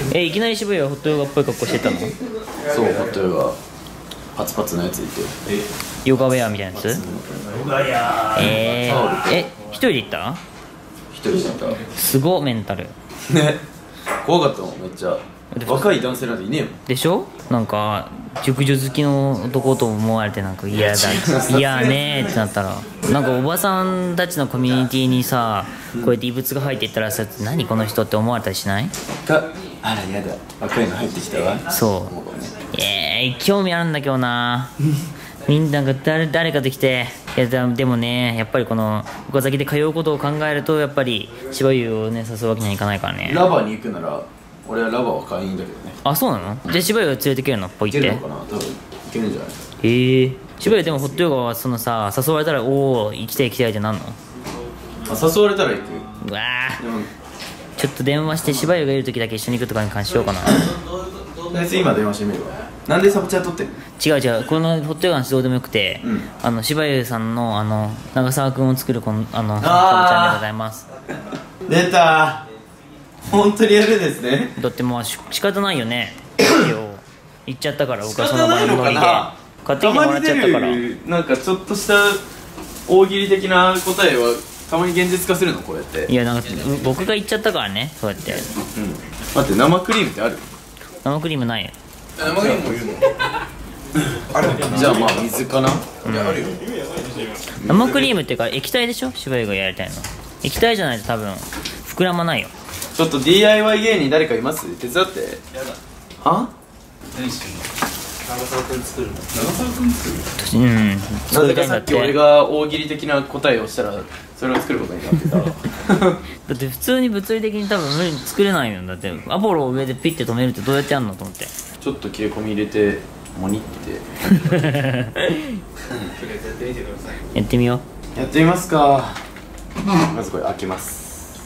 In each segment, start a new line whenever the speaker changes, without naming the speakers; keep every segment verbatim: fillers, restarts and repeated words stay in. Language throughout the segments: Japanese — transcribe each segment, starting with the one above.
え、いきなり渋谷はホットヨガっぽい格好してたの？
そう、ホットヨガパツパツのやついて、
ヨガウェアみたいなやつ？えー、え、一人で行った？
一人で行った。
すごメンタル
ね、怖かったもん、めっちゃ。若い男性なんていねえもん。
でしょ？なんか熟女好きの男と思われて、なんか嫌だ嫌ねーってなったら、なんかおばさんたちのコミュニティにさ、こうやって異物が入っていったらさ、何この人って思われたりしない？
か、あらやだ、若いの入ってきたわ。
そう、えー、興味あるんだけどなみんなが誰誰かと来て、いやでもね、やっぱりこの岡崎で通うことを考えると、やっぱり芝生をね誘うわけにはいかないからね。
ラバーに行くなら俺はラバーは会員だけどね。
あ、そうなの？じゃあ芝生を連れてけるの？ポイって
いけるのかな、多分いけるんじゃない？
へえ。芝生でもホットヨガはそのさ、誘われたらおお行きたい行きたいってなんの？
あ、誘われたら行く。
うわー、
でも
ちょっと電話して芝生がいる時だけ一緒に行くとかに関しようかな。
別に今電話してみるわ。なんでサブチャー撮ってんの？
違う違う、このホットヨガの指導でもよくて、
うん、
あの柴優さんのあの長澤君を作るこのあのサブチャンでございます。
出たー、本当にやるんですね。
だってまあし仕方ないよね言っちゃったから、僕はその場のノリで買ってきてもらっちゃったから。
なんかちょっとした大喜利的な答えはたまに現実化するの、こうやって。
いや、なんか僕が言っちゃったからね、そうやって。うん、
待って、生クリームってある？
生クリームないよ。
生クリームも言うの？ある。じゃあまあ水かな。
うん、いやあるよ。生クリームっていうか液体でしょ、柴優がやりたいの。液体じゃないと多分膨らまないよ。
ちょっと ディーアイワイ 芸人誰かいます？手伝って。やだ。は？何してんの？長澤くん作るの？長澤くん作る？うん。なぜかさっき俺が大喜利的な答えをしたらそれを作ることになってただ
って普通に物理的に多分無理に作れないよ。だってアポロを上でピッて止めるってどうやってやるのと思って。
ちょっと切れ込み入れてモニって
やってみよ
う。やってみますか。まずこれ開けます。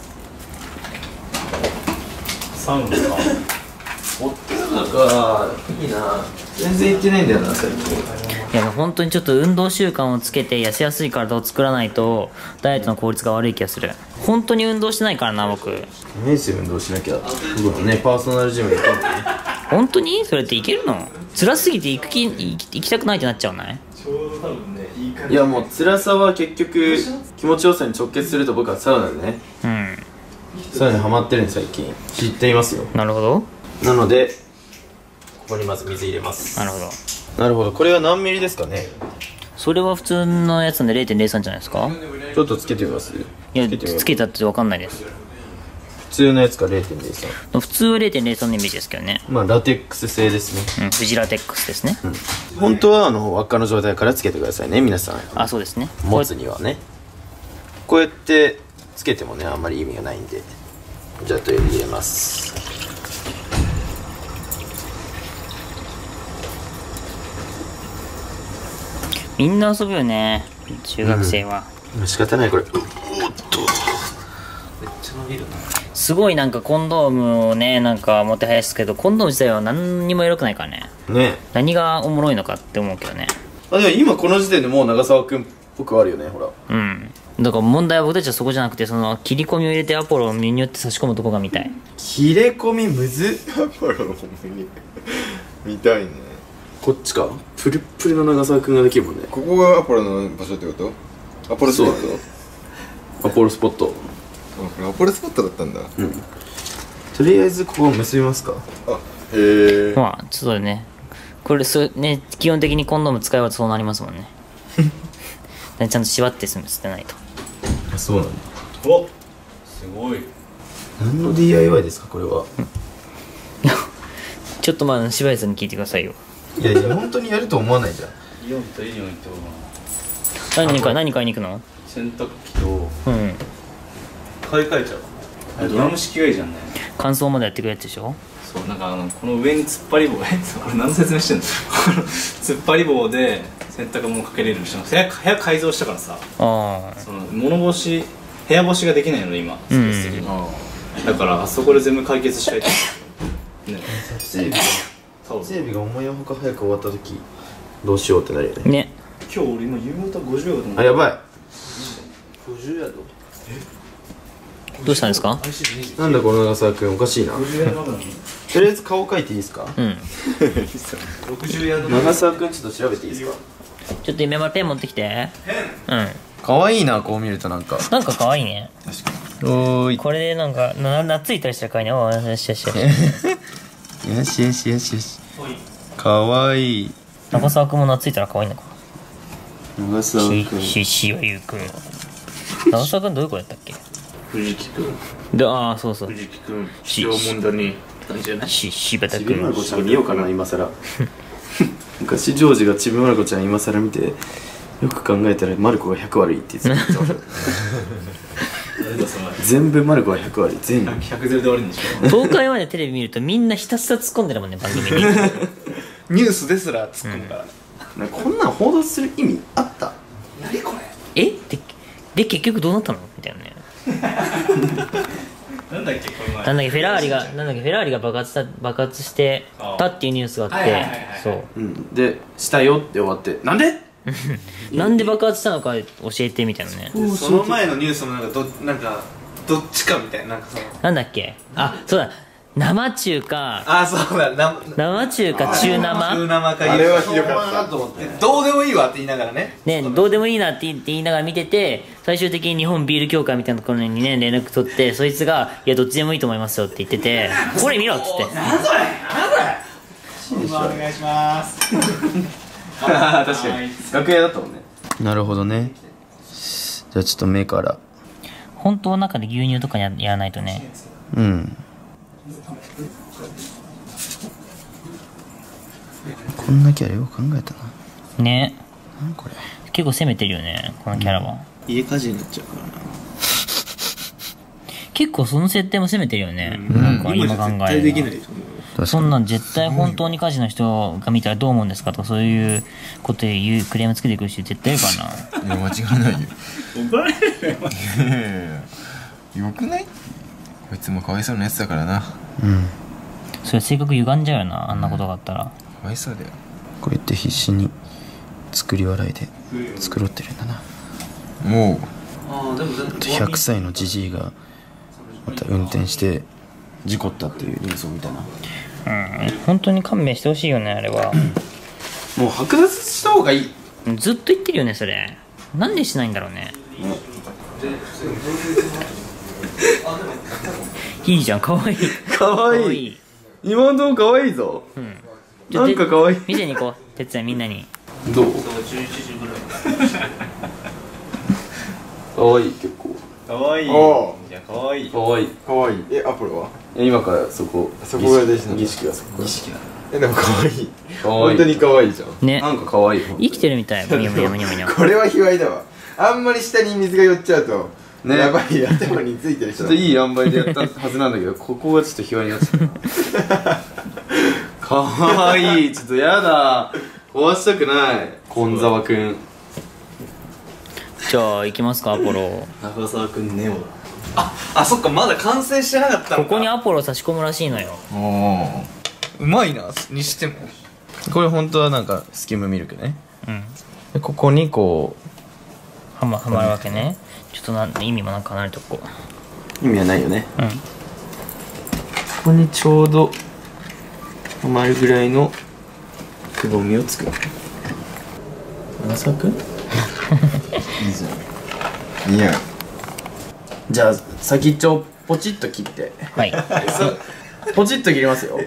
サウンドか。ホットヨガか、いいな。全然行ってないんだよな最近。
いや本当にちょっと運動習慣をつけて痩せやすい体を作らないとダイエットの効率が悪い気がする。本当に運動してないからな僕。
メイス運動しなきゃ。僕はね、パーソナルジム行ったんだね。
本当にそれっていけるの？辛すぎて行く気行き、行きたくないってなっちゃうない？
いやもう辛さは結局気持ちよさに直結すると僕はサウナでね、うん、サウナにハマってるんで最近知っていますよ。
なるほど。
なのでここにまず水入れます。
なるほど
なるほど。これは何ミリですかね？
それは普通のやつなんで れいてんれいさん じゃないですか？
ちょっとつけてみます。
いやつけたって分かんないです。
普通のやつか れいてんれいさん。
普通は れいてんれいさん のイメージですけどね。
まあラテックス製ですね。
うん、フジラテックスですね。
うん、本当はあの輪っかの状態からつけてくださいね皆さん。
あ、そうですね。
持つにはね、こうやってつけてもねあんまり意味がないんで、じゃあとりあえず入れます。
みんな遊ぶよね中学生は。
うん、仕方ないこれ。おっとめっ
ちゃ伸びるな。すごいなんかコンドームをねなんかもてはやすけど、コンドーム自体は何にもエロくないからね。
ね、
何がおもろいのかって思うけどね。
あ、でも今この時点でもう長澤くんっぽくあるよね、ほら。
うん、だから問題は僕たちはそこじゃなくて、その切り込みを入れてアポロをミニュって差し込むとこが見たい。
切れ込みむずっ。アポロのほんまに見たいね。こっちか。プルップルの長澤くんができるもんね。
ここがアポロの場所ってこと？アポロスポット？
アポロスポット。
あ、これアポロスポットだったんだ。
うん。とりあえずここを結びますか。
あ、へえ。
まあちょっとね、これそね基本的にコンドーム使い終わるとそうなりますもんねちゃんと縛って捨てないと。
あ、そうなんだ。
お、すごい。
何の ディーアイワイ ですかこれは。
ちょっとまあ柴谷さんに聞いてくださいよ。
いやいや本当にやると思わないじゃん。
イオンとエディオン行ってことかな。
何か何買いに行くの？
洗濯機と
うん
買い替えちゃう。あれドラム式がいいじゃんね。
乾燥までやってくるやつでしょ。
そう、なんかあのこの上に突っ張り棒、えこれ何の説明してんの突っ張り棒で洗濯物かけれるし、部屋部屋改造したからさ、あその物干し部屋干しができないの今スペース的に、うん、だからあそこで全部解決したいってね。整
備が思いのほか早く終わった時どうしようってなるよね。
ね。
今日俺今夕方ごじゅうヤード。
あ、やばい。
ごじゅうヤード。
どうしたんですか？
なんだこの長澤君おかしいな。 とりあえず顔描いていいですか？
うん。
ろくじゅうヤード。
長澤くんちょっと調べていいですか？
ちょっと今までペン持ってきて。うん。
可愛いな、こう見るとなんか。
なんか可愛いね。
確かに。おーい。
これでなんかな懐いたりしたら可愛いね。おーよしよしよし。
よしよしよしよし。可愛い。
長澤くんも懐いたら可愛いのか。
長澤くん。
ししわゆくん。長澤くんどういう子やったっけ？
藤木くん。
で、ああそうそう。
藤木くん。しおもんだね。感じじゃない？
し柴田く
ちびまる子ちゃん見ようかな今更。昔ジョージがちびまる子ちゃん今更見て。よく考えたらマルコがひゃく悪いって言ってた。全部マルコがひゃく悪い。全部
ひゃくゼロで終わるんでしょ。
東海までテレビ見るとみんなひたすら突っ込んでるもんね番組に。
ニュースですら突っ込むから、
うん、なんかこんなん報道する意味あった？
何こ
れえでで結局どうなったのみたいなね。
なんだっけこの前
なんだっけフェラーリがなんだっけフェラーリが爆発した爆発してたっていうニュースがあってそう、
うん、でしたよって終わってなんで
なんで爆発したのか教えてみたいなね。
その前のニュースもなんかどなんかどっちかみたいななんかその
なんだっけあそうだ生中か
あそうだな
生中か中生
中生か
あれはひどかったと思って
どうでもいいわって言いながらね
ねどうでもいいなって言いながら見てて最終的に日本ビール協会みたいなところにね連絡取ってそいつが「いやどっちでもいいと思いますよ」って言ってて「これ見ろ」っつって
「何それ何それ」お願いします
確かに楽屋だったもんね。なるほどね。じゃあちょっと目から
本当の中で牛乳とかやらないとね。
うん。こんなキャラよく考えたな。
ね。
何これ。
結構攻めてるよねこのキャラは。
うん、家火事になっちゃうからな。
結構その設定も攻めてるよね。うん、なんか今考えると。そんなん絶対本当に火事の人が見たらどう思うんですかとかそういうことで言うクレームつけてくる人絶対いるからな。
いや間違いないよ。
怒られるよ。
いやいやいやよくない？こいつもかわいそうなやつだからな。うん。
それ性格歪んじゃうよなあんなことがあったら。
かわいそうだよ。こうやって必死に作り笑いで繕ってるんだな。もうひゃくさいのじじいがまた運転して事故ったっていうニュースを見たな。
うん本当に勘弁してほしいよねあれは。
もう剥奪した方がいい。
ずっと言ってるよねそれ。なんでしないんだろうね。いいじゃんかわいい
かわいい今のとこかわいいぞ。うんなんかかわいい。
店に行こう哲也みんなに。
どう？かわいい結構。
かわいい。じゃかわいい。
かわいい。
かわいい。えアポロは？
今からそこ
そこが大事な
儀式がそこ
儀式なの。えでもかわいい。
かわいい。
本当にかわいいじゃん。
ね。
なんかかわいい。
生きてるみたい。むにゃむにゃむにゃむにゃ。
これは卑猥だわ。あんまり下に水が寄っちゃうとねやばい頭についてる人。
ちょっといい塩梅でやったはずなんだけどここがちょっと卑猥になっちゃった。かわいい。ちょっとやだ。壊したくない。金沢くん。
じゃあ行きますかアポロ。
長澤くんネオだ。ああそっかまだ完成してなかったのか。
ここにアポロ差し込むらしいのよ。
おうまいなにしても。
これ本当はなんかスキムミルクね。
うん
でここにこ
うはまはまるわけね。ちょっとなん意味もなんか離れとこ
う意味はないよね。
う。うん
ここにちょうどはまるぐらいのくぼみを作る。長澤くんいいじゃん。
いや
じゃあ先っちょをポチッと切って
はい
ポチッと切りますよ。
待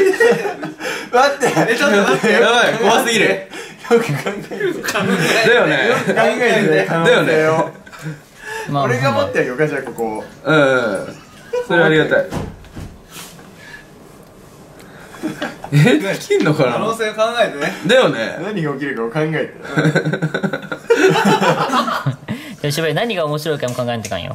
って
えちょっと待って
やばい怖すぎる。
よく考える
だよね
考えてね
だよね。
まあ
俺が持ってるよかじゃあここ
うんそれありがたい。え切んのかな。
可能性を考えてね。
だよね。
何が起きるかを考えて
でもしばらく何が面白いかも考えんといかんよ。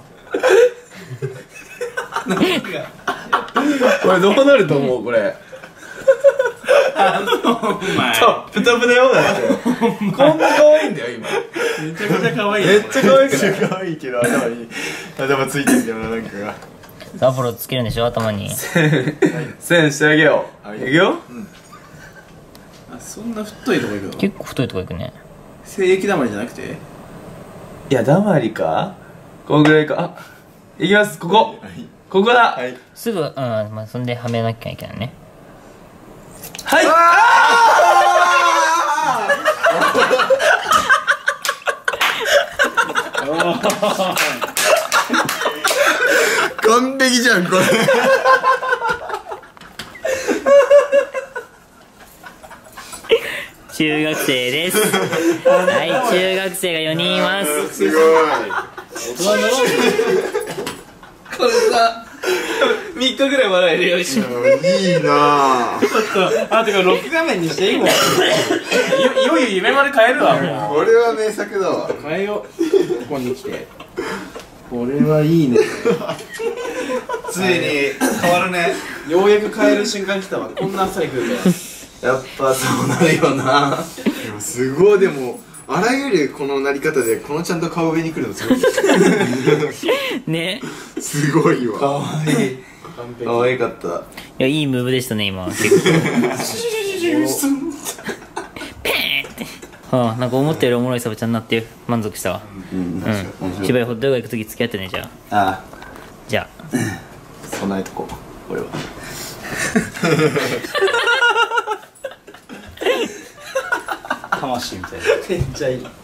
これどうなると思うこれ。
あのお前
トップトップだよだって。こんな可愛いんだよ今。
めちゃくちゃ可愛い。
めっちゃ可愛くない？
可愛いけど頭に頭ついてるけどななんかが
アポロつけるんでしょ頭に。
線してあげよう。いくよ。
あそんな太いとこ行くの？
結構太いとこ行くね。
精液だまりじゃなくて？
いやだまりか。こんぐらいか。あいきますここ。 ここだ。
はい
すぐ、うん、まあそんではめなきゃいけないね。
はい。
完璧じゃんこれ。
中学生です。はい、中学生がよにんいます。
すごい。
これさみっかぐらい笑えるよ。いい
いいなぁ。
ちょっとあ、てかロック画面にしていいもん。いよいよ夢まで変えるわ。もう
これは名作だわ。
変えよう。ここに来てこれはいいね。
ついに変わるね。
ようやく変える瞬間来たわ。こんなあっさり来るから。
やっぱそうなるよな。
でもすごい。でもあらゆるこのなり方でこのちゃんと顔上に来るのすごい。
ね。
すごいわ。
かわいい。かわいかった。
いや、いいムーブでしたね、今。結構。ペーンって。はあ、なんか思ったよりおもろいサブちゃんになって満足したわ。
うん、
うん。芝居ホットドッグ行くとき付き合ってね、じゃあ。
ああ、
じゃあ。
備えとこう、これは。魂みたいな。
めっちゃいい。